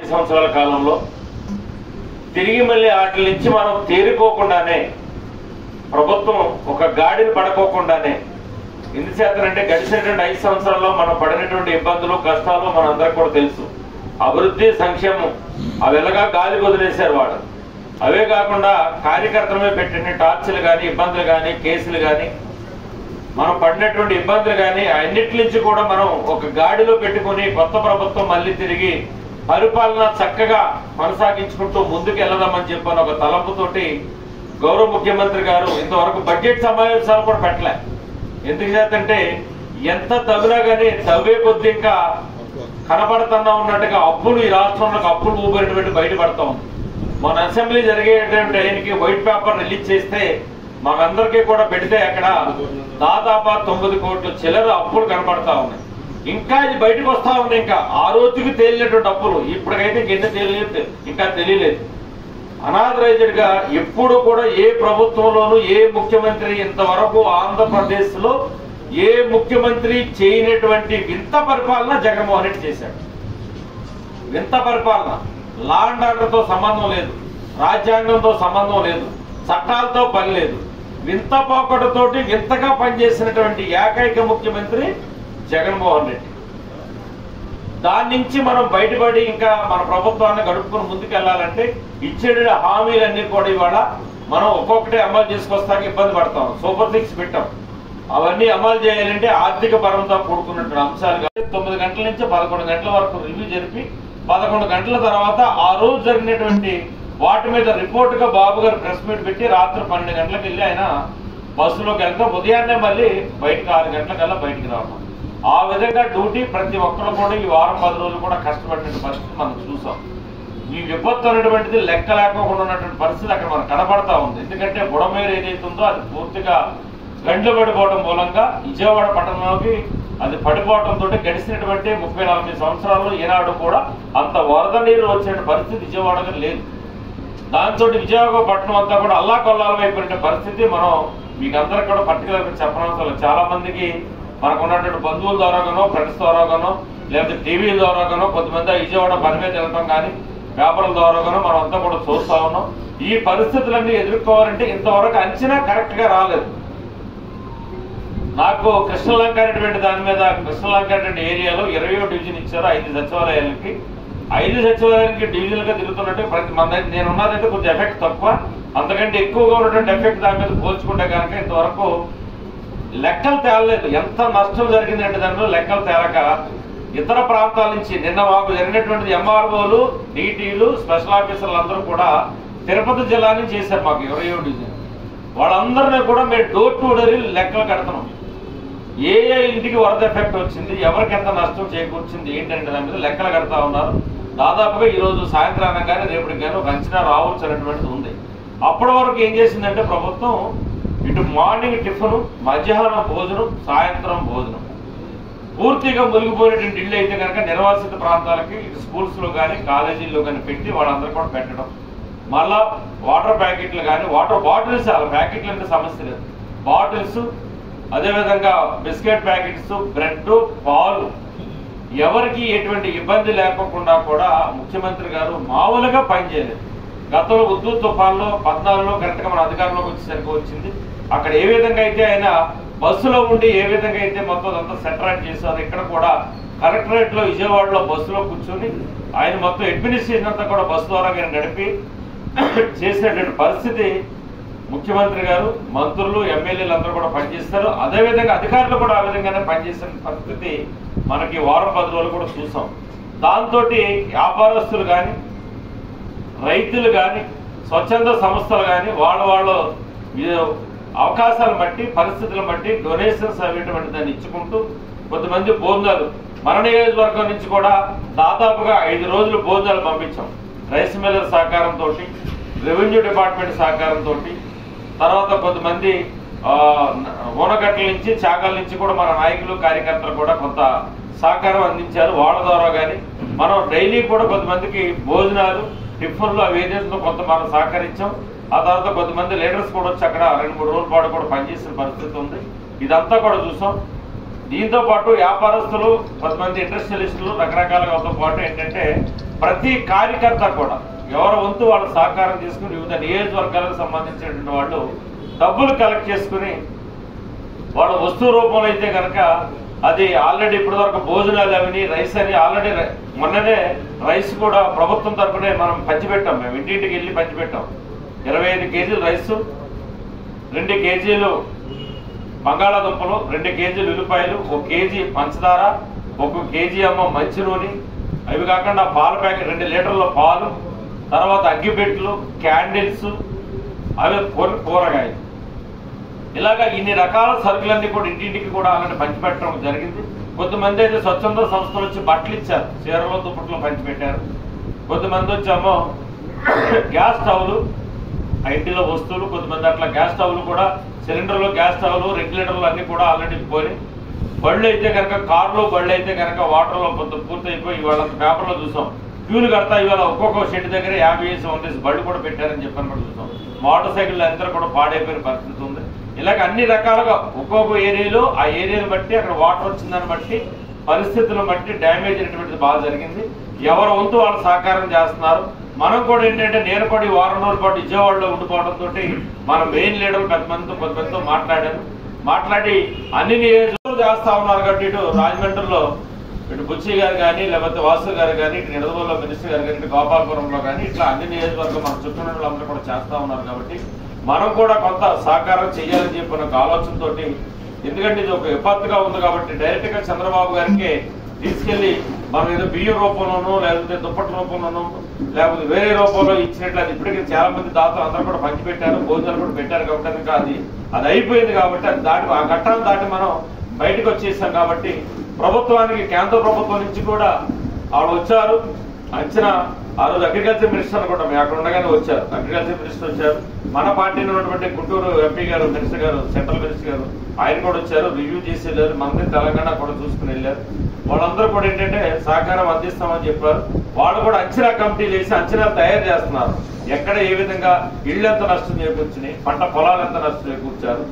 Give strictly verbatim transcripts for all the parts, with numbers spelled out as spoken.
సంవత్సరాల కాలంలో తిరిగి మళ్ళీ వాటి నుంచి మనం తేరుకోకుండానే ప్రభుత్వం ఒక గాడిని పడుకోకుండానే ఎందుచేతనంటే గడిచినటువంటి ఐదు సంవత్సరాల్లో మనం పడినటువంటి ఇబ్బందులు కష్టాలు మనందరికి కూడా తెలుసు. అభివృద్ధి సంక్షేమం అవి ఎలాగా గాలి వదిలేశారు వాడు. అవే కాకుండా కార్యకర్తలమే పెట్టిన టార్చర్లు కానీ ఇబ్బందులు కానీ కేసులు కానీ మనం పడినటువంటి ఇబ్బందులు కానీ అన్నిటి నుంచి కూడా మనం ఒక గాడిలో పెట్టుకుని కొత్త ప్రభుత్వం మళ్ళీ తిరిగి పరిపాలన చక్కగా కొనసాగించుకుంటూ ముందుకు వెళ్దామని చెప్పని ఒక తలంపుతోటి గౌరవ ముఖ్యమంత్రి గారు ఇంతవరకు బడ్జెట్ సమావేశాలు కూడా పెట్టలే. ఎందుకు చేతంటే ఎంత తవ్వినా కానీ తవ్వే కొద్ది ఇంకా కనబడుతున్నా ఉన్నట్టుగా అప్పులు ఈ రాష్ట్రంలో అప్పులు ఊబినటువంటి బయటపడతా ఉంది. మన అసెంబ్లీ జరిగేటువంటి ఆయనకి వైట్ పేపర్ రిలీజ్ చేస్తే మనందరికీ కూడా పెడితే అక్కడ దాదాపు తొమ్మిది కోట్ల చిల్లర అప్పులు కనపడతా ఉన్నాయి. ఇంకా ఇది బయటకు వస్తా ఉంది. ఇంకా ఆ రోజుకి తేలినటువంటి అప్పులు ఇప్పటికైతే ఇంకెంత తెలియలేదు, ఇంకా తెలియలేదు. అనాథరైజ్డ్ గా ఎప్పుడు కూడా ఏ ప్రభుత్వంలోనూ ఏ ముఖ్యమంత్రి ఇంతవరకు ఆంధ్రప్రదేశ్ లో ఏ ముఖ్యమంత్రి చేయనటువంటి వింత పరిపాలన జగన్మోహన్ రెడ్డి చేశాడు. వింత పరిపాలన, లా అండ్ ఆర్డర్ తో సంబంధం లేదు, రాజ్యాంగంతో సంబంధం లేదు, చట్టాలతో పని లేదు. వింత పోకడతోటి వింతగా పనిచేసినటువంటి ఏకైక ముఖ్యమంత్రి జగన్మోహన్ రెడ్డి. దాని నుంచి మనం బయటపడి ఇంకా మన ప్రభుత్వాన్ని గడుపుకుని ముందుకు వెళ్ళాలంటే ఇచ్చే హామీలన్నీ కూడా ఇవాళ మనం ఒక్కొక్కటి అమలు చేసుకొస్తానికి ఇబ్బంది పడతాం. సూపర్ సిక్స్ పెట్టాం, అవన్నీ అమలు చేయాలంటే ఆర్థిక పరంతో కూడుకున్నటువంటి అంశాలు. తొమ్మిది గంటల నుంచి పదకొండు గంటల వరకు రివ్యూ జరిపి పదకొండు గంటల తర్వాత ఆ రోజు జరిగినటువంటి వాటి మీద రిపోర్ట్ గా బాబు గారు ప్రెస్ మీట్ పెట్టి రాత్రి పన్నెండు గంటలకు వెళ్ళి ఆయన బస్సులోకి వెళ్తే ఉదయాన్నే మళ్ళీ బయటకు ఆరు గంటలకల్లా బయటికి రావడం. ఆ విధంగా డ్యూటీ ప్రతి ఒక్కరు కూడా ఈ వారం పది రోజులు కూడా కష్టపడిన పరిస్థితి మనం చూసాం. ఈ విపత్తు అనేటువంటిది లెక్క లేకుండా ఉన్నటువంటి పరిస్థితి అక్కడ మనకు కనబడతా ఉంది. ఎందుకంటే బుడమేరు ఏదైతే ఉందో అది పూర్తిగా గండ్లు పడిపోవడం మూలంగా విజయవాడ పట్టణంలోకి అది పడిపోవడంతో గడిచినటువంటి ముప్పై నలభై సంవత్సరాల్లో ఏనాడు కూడా అంత వరద నీరు వచ్చిన పరిస్థితి విజయవాడగా లేదు. దాంతో విజయవాడ పట్టణం అంతా కూడా అల్లా కొల్లాలం అయిపోయిన పరిస్థితి మనం మీకు అందరికి కూడా పర్టికులర్గా చెప్పనవసరం. చాలా మందికి మనకు ఉన్నటువంటి బంధువుల ద్వారాగానో ఫ్రెండ్స్ ద్వారాగానో లేకపోతే టీవీల ద్వారాగానో కొంతమంది విజయవాడ పని మీద వెళ్ళటం కానీ పేపర్ల ద్వారాగానో మనం అంతా కూడా చూస్తా ఉన్నాం. ఈ పరిస్థితులన్నీ ఎదుర్కోవాలంటే ఇంతవరకు అంచనా కరెక్ట్ గా రాలేదు. నాకు కృష్ణలంక అనేటువంటి దాని మీద కృష్ణలంక అనేటువంటి ఏరియాలో ఇరవై డివిజన్ ఇచ్చారు ఐదు సచివాలయాలకి. ఐదు సచివాలయానికి డివిజన్ గా తిరుగుతున్నట్టు ప్రతి మన నేను ఉన్నదైతే కొంచెం ఎఫెక్ట్ తక్కువ, అంతకంటే ఎక్కువగా ఉన్నటువంటి ఎఫెక్ట్ దాని మీద పోల్చుకుంటే కనుక ఇంతవరకు లెక్కలు తేలలేదు. ఎంత నష్టం జరిగిందంటే దానిలో లెక్కలు తేలక ఇతర ప్రాంతాల నుంచి నిన్న మాకు జరిగినటువంటి ఎంఆర్ఓలు డీటీలు స్పెషల్ ఆఫీసర్లు అందరూ కూడా తిరుపతి జిల్లా నుంచి చేశారు మాకు ఇరవై డివిజన్. వాళ్ళందరినీ కూడా మేము డోర్ టు డోర్ లెక్కలు కడుతున్నాం. ఏ ఏ ఇంటికి వరద ఎఫెక్ట్ వచ్చింది, ఎవరికి ఎంత నష్టం చేకూర్చింది ఏంటంటే దాని మీద లెక్కలు కడతా ఉన్నారు. దాదాపుగా ఈ రోజు సాయంత్రానికి కానీ రేపటికి కానీ ఒక అంచనా రావచ్చు అనేటువంటిది ఉంది. అప్పటి వరకు ఏం చేసిందంటే ప్రభుత్వం ఇటు మార్నింగ్ టిఫిన్, మధ్యాహ్నం భోజనం, సాయంత్రం భోజనం పూర్తిగా మునిగిపోయినటువంటి ఇళ్ళు అయితే కనుక నిర్వాసిత ప్రాంతాలకి ఇటు స్కూల్స్ లో కానీ కాలేజీల్లో కానీ పెట్టి వాళ్ళందరూ కూడా పెట్టడం. మళ్ళా వాటర్ ప్యాకెట్లు కానీ వాటర్ బాటిల్స్, అలా ప్యాకెట్లు అంటే సమస్య లేదు, బాటిల్స్, అదేవిధంగా బిస్కెట్ ప్యాకెట్స్, బ్రెడ్, పాలు ఎవరికి ఎటువంటి ఇబ్బంది లేకుండా కూడా ముఖ్యమంత్రి గారు మామూలుగా పనిచేయలేదు. గతంలో ఉద్దు తుఫాన్లో పద్నాలుగులో కరెక్ట్ గా మన అధికారంలోకి వచ్చేసరికి వచ్చింది. అక్కడ ఏ విధంగా అయితే ఆయన బస్సులో ఉండి ఏ విధంగా అయితే మొత్తం అంతా సెటరేట్ చేశారు, ఇక్కడ కూడా కలెక్టరేట్ లో విజయవాడలో బస్సులో కూర్చొని ఆయన మొత్తం అడ్మినిస్ట్రేషన్ అంతా కూడా బస్సు ద్వారా నడిపి చేసినటువంటి పరిస్థితి ముఖ్యమంత్రి గారు, మంత్రులు, ఎమ్మెల్యేలు అందరూ కూడా పనిచేస్తారు. అదేవిధంగా అధికారులు కూడా ఆ విధంగానే పనిచేసిన పరిస్థితి మనకి వారం పది రోజులు కూడా చూసాం. దాంతో వ్యాపారస్తులు కానీ రైతులు కానీ స్వచ్ఛంద సంస్థలు కానీ వాళ్ళ వాళ్ళు అవకాశాలను బట్టి పరిస్థితులను బట్టి డొనేషన్స్ అనేటువంటి దాన్ని ఇచ్చుకుంటూ కొంతమంది భోజనాలు మన నియోజకవర్గం నుంచి కూడా దాదాపుగా ఐదు రోజులు భోజనాలు పంపించాం. రైస్ మిల్లర్ సహకారంతో, రెవెన్యూ డిపార్ట్మెంట్ సహకారంతో, తర్వాత కొంతమంది ఓనగట్ల నుంచి చాగల నుంచి కూడా మన నాయకులు కార్యకర్తలు కూడా కొంత సహకారం అందించారు. వాళ్ళ ద్వారా కానీ మనం డైలీ కూడా కొంతమందికి భోజనాలు, టిఫిన్లు అవి ఏదైతే కొంత మనం సహకరించాం. ఆ తర్వాత కొంతమంది లీడర్స్ కూడా వచ్చి అక్కడ రెండు మూడు రోజుల పాటు కూడా పనిచేసిన పరిస్థితి ఉంది. ఇదంతా కూడా చూసాం. దీంతో పాటు వ్యాపారస్తులు, కొంతమంది ఇండస్ట్రియలిస్టులు రకరకాలతో పాటు ఏంటంటే ప్రతి కార్యకర్త కూడా ఎవరి వంతు వాళ్ళ సహకారం తీసుకుని వివిధ నియోజకవర్గాలకు సంబంధించినటువంటి వాళ్ళు డబ్బులు కలెక్ట్ చేసుకుని వాళ్ళ వస్తువు రూపంలో అయితే కనుక అది ఆల్రెడీ ఇప్పటి వరకు భోజనాలు అవని రైస్ అని ఆల్రెడీ మొన్ననే రైస్ కూడా ప్రభుత్వం తరఫునే మనం పంచిపెట్టాం. మేము ఇంటింటికి వెళ్ళి పంచిపెట్టాం. ఇరవై ఐదు కేజీలు రైసు, రెండు కేజీలు బంగాళాదుంపలు, రెండు కేజీలు ఉల్లిపాయలు, ఒక కేజీ పంచదార, ఒక కేజీ అమ్మ మంచి నూనె, అవి కాకుండా పాల ప్యాకెట్ రెండు లీటర్ల పాలు, తర్వాత అగ్గిపెట్లు, క్యాండిల్స్, అవి కొన్ని కూరగాయలు, ఇలాగా ఇన్ని రకాల సరుకులన్నీ కూడా ఇంటింటికి కూడా అలాంటి పంచిపెట్టడం జరిగింది. కొంతమంది అయితే స్వచ్ఛంద సంస్థలు వచ్చి బట్టలు ఇచ్చారు, చీరలో దుప్పట్లో పంచిపెట్టారు. కొంతమంది వచ్చామో గ్యాస్ స్టవ్లు, ఇంటిలో వస్తువులు, కొంతమంది అట్లా గ్యాస్ స్టవ్లు కూడా సిలిండర్లు, గ్యాస్ స్టవ్లు, రెగ్యులేటర్లు అన్ని కూడా ఆల్రెడీ పోయి, బళ్ళు అయితే కనుక కార్లు బళ్ళు అయితే కనుక వాటర్లో కొంత పూర్తయిపోయి ఇవాళ పేపర్లో చూసాం క్యూలు కడతా ఇవాళ ఒక్కొక్క షెడ్ దగ్గర యాభై వేసి వందేసి బళ్ళు కూడా పెట్టారని చెప్పని కూడా చూసాం. మోటార్ సైకిళ్ళు అందరూ కూడా పాడైపోయిన పరిస్థితి ఉంది. ఇలాగ అన్ని రకాలుగా ఒక్కొక్క ఏరియాలో ఆ ఏరియాను బట్టి అక్కడ వాటర్ వచ్చిందని బట్టి పరిస్థితులను బట్టి డ్యామేజ్ అయినటువంటిది బాగా జరిగింది. ఎవరు వంతు వాళ్ళు సహకారం చేస్తున్నారు. మనం కూడా ఏంటంటే నేను కూడా ఈ వారం రోజుల పాటు విజయవాడలో ఉండిపోవడంతో మన మెయిన్ లీడర్లు కొంతమందితో కొంతమందితో మాట్లాడాను. మాట్లాడి అన్ని నియోజకవర్గాలు చేస్తా ఉన్నారు కాబట్టి ఇటు రాజమండ్రిలో ఇటు బుచ్చి గారు కానీ లేకపోతే వాసు గారు కానీ ఇటు నిడదవోలులో మినిస్టర్ గారు కానీ ఇటు గోపాలపురంలో కానీ ఇట్లా అన్ని నియోజకవర్గం మన చుట్టూ అందరూ కూడా చేస్తా ఉన్నారు కాబట్టి మనం కూడా కొంత సహకారం చేయాలని చెప్పిన ఒక ఆలోచనతో, ఎందుకంటే ఇది ఒక విపత్తుగా ఉంది కాబట్టి డైరెక్ట్ గా చంద్రబాబు గారికి తీసుకెళ్లి మనం ఏదో బియ్యం రూపంలోనూ లేకపోతే దుప్పటి రూపంలోనూ లేకపోతే వేరే రూపంలో ఇచ్చినట్లు అది ఇప్పటికీ చాలా మంది దాతలు అందరూ కూడా పంచిపెట్టారు, భోజనాలు కూడా పెట్టారు కాబట్టి ఇంకా అది అది అయిపోయింది కాబట్టి అది దాటి ఆ ఘట్టాన్ని దాటి మనం బయటకు వచ్చేసాం కాబట్టి ప్రభుత్వానికి కేంద్ర ప్రభుత్వం నుంచి కూడా ఆవిడ వచ్చారు. అంచనా ఆ రోజు అగ్రికల్చర్ మినిస్టర్ అనుకుంటాం, మేము అక్కడ ఉండగానే వచ్చారు. అగ్రికల్చర్ మినిస్టర్ వచ్చారు, మన పార్టీలో ఉన్నటువంటి గుంటూరు ఎంపీ గారు, మినిస్టర్ గారు, సెంట్రల్ మినిస్టర్ గారు ఆయన కూడా వచ్చారు, రివ్యూ చేసి వెళ్ళారు. మంది తెలంగాణ కూడా చూసుకుని వెళ్ళారు. వాళ్ళందరూ కూడా ఏంటంటే సహకారం అందిస్తామని చెప్పారు. వాళ్ళు కూడా అంచనా కమిటీలు వేసి అంచనాలు తయారు చేస్తున్నారు. ఎక్కడ ఏ విధంగా ఇళ్ళు ఎంత నష్టం చేకూర్చుని, పంట పొలాలు ఎంత నష్టం చేకూర్చారు,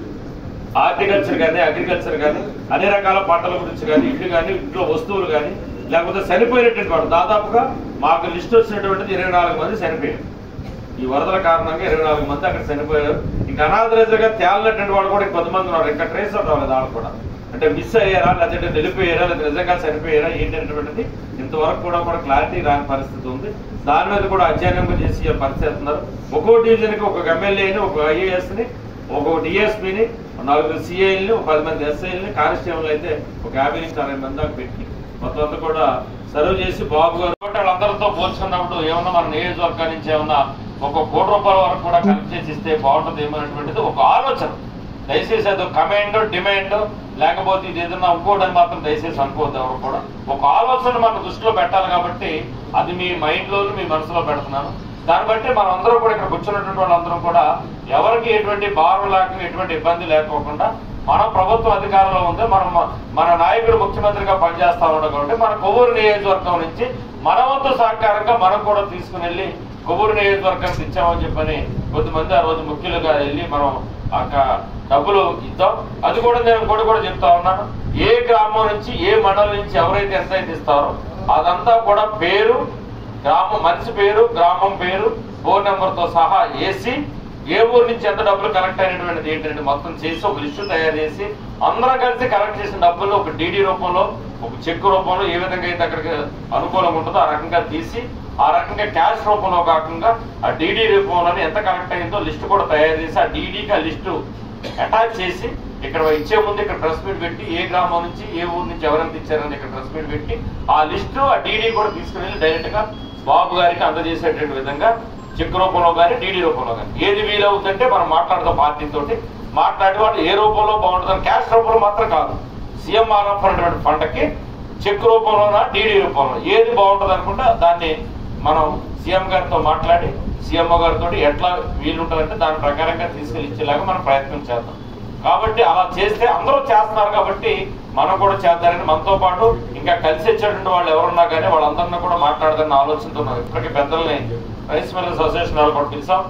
హార్టికల్చర్ కానీ అగ్రికల్చర్ కానీ అన్ని రకాల పంటల గురించి కానీ ఇల్లు కానీ ఇంట్లో వస్తువులు కానీ లేకపోతే చనిపోయినటువంటి వాడు దాదాపుగా మాకు లిస్ట్ వచ్చినటువంటిది ఇరవై నాలుగు మంది చనిపోయారు. ఈ వరదల కారణంగా ఇరవై నాలుగు మంది అక్కడ చనిపోయారు. ఇంకా అనాథరైజ్గా తేలినటువంటి వాడు కూడా కొంతమంది ఉన్నారు, ఇంకా ట్రేస్ అవుట్ అవ్వలేదు వాళ్ళు కూడా. అంటే మిస్ అయ్యారా లేదంటే నిలిపోయారా లేదా నిజంగా చనిపోయారా ఏంటనేటువంటిది ఇంతవరకు కూడా కూడా క్లారిటీ రాని పరిస్థితి ఉంది. దాని మీద కూడా అధ్యయనం చేసి పరిస్థితున్నారు. ఒక్కో డివిజన్ కి ఒక ఎమ్మెల్యేని, ఒక ఐఏఎస్ ని, ఒక డిఎస్పీని, నలుగురు సిఐల్ని, ఒక పది మంది ఎస్ఐల్ని, కానిస్టేబుల్ అయితే ఒక యాభై నుంచి అరవై మంది దాకా పెట్టి మొత్తం అంతా కూడా సర్వ్ చేసి బాబు గారు వాళ్ళందరితో పోల్చుకున్నప్పుడు ఏమన్నా మన నియోజకవర్గం నుంచి ఏమన్నా ఒక కోటి రూపాయల వరకు కూడా కలెక్ట్ చేసి ఇస్తే బాగుంటుంది ఏమనేటువంటిది ఒక ఆలోచన. దయచేసి అది కమాండ్ డిమాండ్ లేకపోతే ఇది ఏదన్నా ఇంకోటని మాత్రం దయచేసి అనుకోవద్దు. ఎవరు కూడా ఒక ఆలోచన మన దృష్టిలో పెట్టాలి కాబట్టి అది మీ మైండ్ లో మీ మనసులో పెడుతున్నాను. దాన్ని బట్టి మనం అందరూ కూడా ఇక్కడ కూర్చున్నటువంటి వాళ్ళందరం కూడా ఎవరికి ఎటువంటి భారం లేకుండా ఎటువంటి ఇబ్బంది లేకోకుండా మన ప్రభుత్వం అధికారంలో ఉంది, మనం మన నాయకుడు ముఖ్యమంత్రిగా పనిచేస్తా ఉన్నాడు కాబట్టి మన కొవ్వూరు నియోజకవర్గం నుంచి మన వంతు సహకారంగా మనం కూడా తీసుకుని వెళ్ళి కొవ్వూరు నియోజకవర్గానికి ఇచ్చామని చెప్పని కొంతమంది ఆ రోజు ముఖ్యులుగా వెళ్ళి మనం అక్కడ డబ్బులు ఇద్దాం. అది కూడా నేను కూడా కూడా చెప్తా ఉన్నాను. ఏ గ్రామం నుంచి ఏ మండలం నుంచి ఎవరైతే ఎంతైతే ఇస్తారో అదంతా కూడా పేరు, గ్రామం మనిషి పేరు, గ్రామం పేరు, ఫోన్ నెంబర్ తో సహా వేసి ఏ ఊరు నుంచి ఎంత డబ్బులు కలెక్ట్ అయినటువంటిది ఏంటంటే మొత్తం చేసి ఒక లిస్టు తయారు చేసి అందరం కలిసి కలెక్ట్ చేసిన డబ్బులు ఒక డీడీ రూపంలో, ఒక చెక్ రూపంలో ఏ విధంగా అయితే అక్కడికి అనుకూలంగా ఉంటుందో ఆ రకంగా తీసి ఆ రకంగా క్యాష్ రూపంలో కాకుండా ఆ డీడీ రూపంలోనే ఎంత కలెక్ట్ అయిందో లిస్టు కూడా తయారు చేసి ఆ డీడీకి ఆ లిస్టు అటాచ్ చేసి ఇక్కడ ఇచ్చే ముందు ఇక్కడ ప్రెస్ మీట్ పెట్టి ఏ గ్రామం నుంచి ఏ ఊరు నుంచి ఎవరెంత ఇచ్చారని ఇక్కడ ప్రెస్ మీట్ పెట్టి ఆ లిస్టు ఆ డీడీ కూడా తీసుకుని వెళ్ళి డైరెక్ట్ గా బాబు గారికి అందజేసేటువంటి విధంగా చెక్ రూపంలో కానీ డీడీ రూపంలో కానీ ఏది వీలవుతుందంటే మనం మాట్లాడతాం పార్టీతో మాట్లాడి వాళ్ళు ఏ రూపంలో బాగుంటుందని క్యాష్ రూపంలో మాత్రం కాదు, సీఎంఆర్ఎఫ్ అనేటువంటి ఫండ్కి చెక్ రూపంలోనా డీడీ రూపంలో ఏది బాగుంటుంది అనుకుంటే దాన్ని మనం సీఎం గారితో మాట్లాడి సీఎంఓ గారితో ఎట్లా వీలుంటుందంటే దాని ప్రకారంగా తీసుకెళ్ళి ఇచ్చేలాగా మనం ప్రయత్నం చేద్దాం. కాబట్టి అలా చేస్తే అందరూ చేస్తున్నారు కాబట్టి మనం కూడా చేద్దారని మనతో పాటు ఇంకా కలిసి వచ్చేటువంటి వాళ్ళు ఎవరున్నా కానీ వాళ్ళందరినీ కూడా మాట్లాడదాన్ని ఆలోచనతో ఇప్పటికీ పెద్దల్ని రైస్ మిల్లర్స్ అసోసియేషన్ వాళ్ళు కూడా పిలిచాం,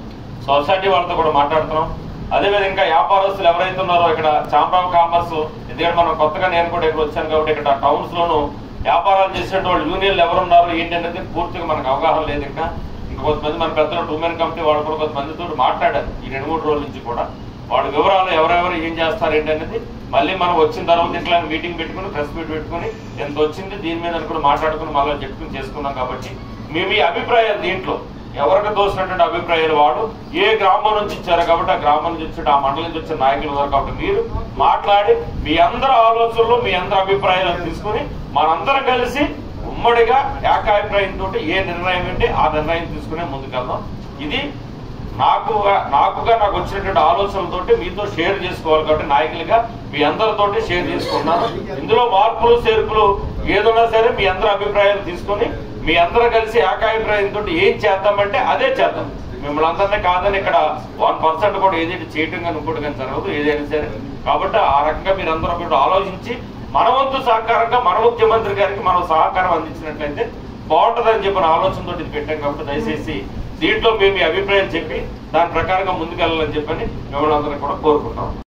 సొసైటీ వాళ్ళతో కూడా మాట్లాడుతున్నాం. అదేవిధంగా వ్యాపారస్తులు ఎవరైతే ఉన్నారో ఇక్కడ ఛాంబర్ ఆఫ్ కామర్స్ ఎందుకంటే మనం కొత్తగా నేను కూడా ఇక్కడ వచ్చాను కాబట్టి ఇక్కడ టౌన్స్ లోను వ్యాపారాలు చేసే వాళ్ళు యూనియన్లు ఎవరున్నారు ఏంటి అనేది పూర్తిగా మనకు అవగాహన లేదు. ఇంకా ఇంకా కొంతమంది మన పెద్దలు టూ మెన్ కంపెనీ వాళ్ళు కూడా కొంతమందితో మాట్లాడారు ఈ రెండు మూడు రోజుల నుంచి కూడా. వాళ్ళ వివరాలు ఎవరెవరు ఏం చేస్తారు ఏంటి అనేది మళ్ళీ మనం వచ్చిన తర్వాత ఇట్లా మీటింగ్ పెట్టుకుని ప్రెస్ మీట్ పెట్టుకుని ఎంత వచ్చింది దీని మీద కూడా మాట్లాడుకుని మళ్ళీ చెప్పుకుని చేసుకున్నాం. కాబట్టి మేము ఈ అభిప్రాయాలు దీంట్లో ఎవరికి తోసినటువంటి అభిప్రాయాలు వాడు ఏ గ్రామం నుంచి ఇచ్చారు కాబట్టి ఆ గ్రామం నుంచి వచ్చి ఆ మండలం నుంచి వచ్చిన నాయకులు ఉన్నారు కాబట్టి మీరు మాట్లాడి మీ అందరి ఆలోచనలు మీ అందరి అభిప్రాయాలను తీసుకుని మనందరం కలిసి ఉమ్మడిగా ఏకాభిప్రాయంతో ఏ నిర్ణయం అంటే ఆ నిర్ణయం తీసుకునే ముందుకెళ్దాం. ఇది నాకుగా నాకుగా నాకు వచ్చినటువంటి ఆలోచనలతోటి మీతో షేర్ చేసుకోవాలి కాబట్టి నాయకులుగా మీ అందరితోటి షేర్ చేసుకున్నాను. ఇందులో మార్పులు చేర్పులు ఏదైనా సరే మీ అందరి అభిప్రాయాలు తీసుకొని మీ అందరూ కలిసి ఏకాభిప్రాయంతో ఏం చేద్దామంటే అదే చేద్దాం. మిమ్మల్ని అందరినీ కాదని ఇక్కడ వన్ పర్సెంట్ కూడా ఏదైతే చేయటం కానీ ఇంకోటి కానీ జరగదు ఏదైనా సరే. కాబట్టి ఆ రకంగా మీరు అందరూ కూడా ఆలోచించి మన వంతు సహకారంగా మన ముఖ్యమంత్రి గారికి మనం సహకారం అందించినట్లయితే బాగుంటుందని చెప్పిన ఆలోచనతో ఇది పెట్టాం. కాబట్టి దయచేసి దీంట్లో మేము మీ అభిప్రాయం చెప్పి దాని ప్రకారంగా ముందుకెళ్ళాలని చెప్పని మిమ్మల్ని అందరినీ కూడా కోరుకుంటాం.